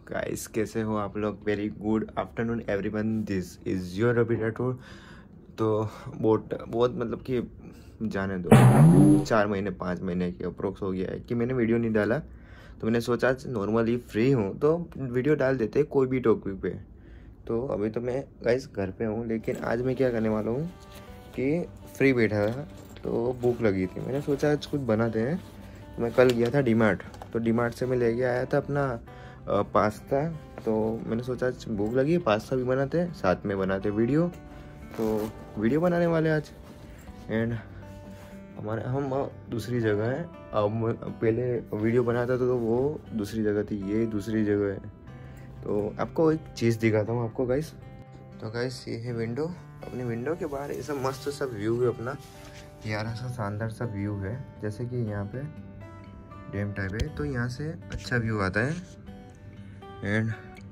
Guys कैसे हो आप लोग। Very good afternoon everyone, this is your Ravi Rathore. तो बहुत मतलब कि जाने दो 4 महीने 5 महीने के अप्रोक्स हो गया है कि मैंने वीडियो नहीं डाला। तो मैंने सोचा नॉर्मली फ्री हूँ तो वीडियो डाल देते कोई भी टॉपिक पे। तो अभी तो मैं गाइस घर पे हूँ, लेकिन आज मैं क्या करने वाला हूँ कि फ्री बैठा था तो भूख लगी थी। मैंने सोचा आज कुछ बनाते हैं। मैं कल गया था डीमार्ट, तो डीमार्ट से मैं लेके आया था अपना पास्ता। तो मैंने सोचा आज भूख लगी, पास्ता भी बनाते हैं, साथ में बनाते वीडियो। तो वीडियो बनाने वाले आज। एंड हम दूसरी जगह है। अब पहले वीडियो बनाता था तो वो दूसरी जगह थी, ये दूसरी जगह है। तो आपको एक चीज़ दिखाता हूँ आपको गाइस। तो गाइस ये है विंडो। अपनी विंडो के बाहर ऐसा मस्त सा व्यू है अपना, प्यारा सा शानदार सा व्यू है। जैसे कि यहाँ पे डैम टाइप है तो यहाँ से अच्छा व्यू आता है। एंड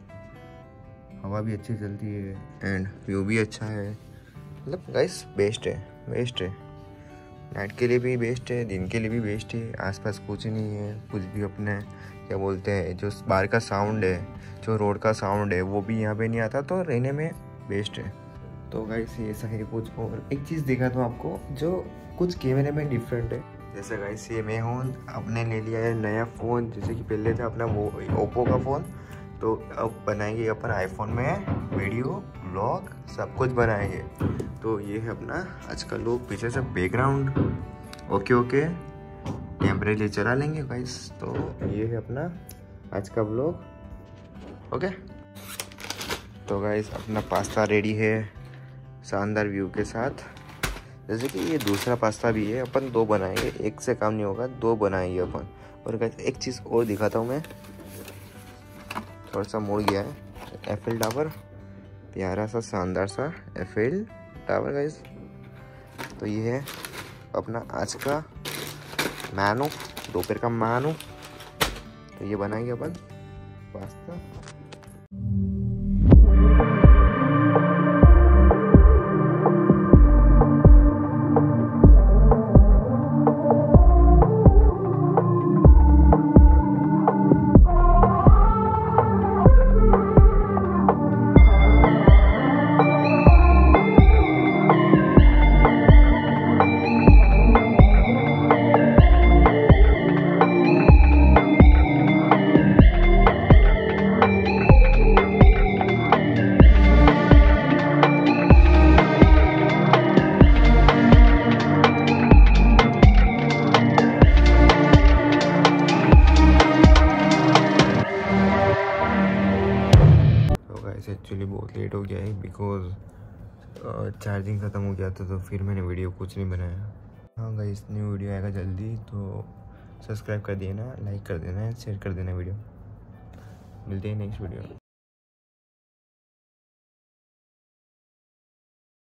हवा भी अच्छी चलती है एंड व्यू भी अच्छा है। मतलब गाइस बेस्ट है। नाइट के लिए भी बेस्ट है, दिन के लिए भी बेस्ट है। आसपास कुछ नहीं है, कुछ भी अपने क्या बोलते हैं, जो बाहर का साउंड है, जो रोड का साउंड है, वो भी यहाँ पे नहीं आता, तो रहने में बेस्ट है। तो गाइस ये ऐसा है कुछ। और एक चीज़ दिखा दूँ आपको जो कुछ कैमरे में डिफरेंट है। जैसे गाइस ये मैं हूँ, आपने ले लिया है नया फ़ोन। जैसे कि पहले था अपना वो ओप्पो का फ़ोन, तो अब बनाएंगे अपन आईफोन में वीडियो ब्लॉग सब कुछ बनाएंगे। तो ये है अपना आज का लुक। पीछे से बैकग्राउंड ओके टेम्परेचर चला लेंगे गाइस। तो ये है अपना आज का ब्लॉग ओके। तो गाइस अपना पास्ता रेडी है शानदार व्यू के साथ। जैसे कि ये दूसरा पास्ता भी है, अपन 2 बनाएंगे, एक से काम नहीं होगा, 2 बनाएंगे अपन। और गाइस एक चीज़ और दिखाता हूँ मैं, थोड़ा सा मुड़ गया है। एफिल टावर, प्यारा सा शानदार सा एफिल टावर गाइस। तो ये है अपना आज का मेनू, दोपहर का मेनू। तो ये बनाएंगे अपन पास्ता। एक्चुअली बहुत लेट हो गया है बिकॉज चार्जिंग ख़त्म हो गया था, तो फिर मैंने वीडियो कुछ नहीं बनाया। हाँ गाइस न्यू वीडियो आएगा जल्दी, तो सब्सक्राइब कर देना, लाइक कर देना, शेयर कर देना वीडियो। मिलते हैं नेक्स्ट वीडियो।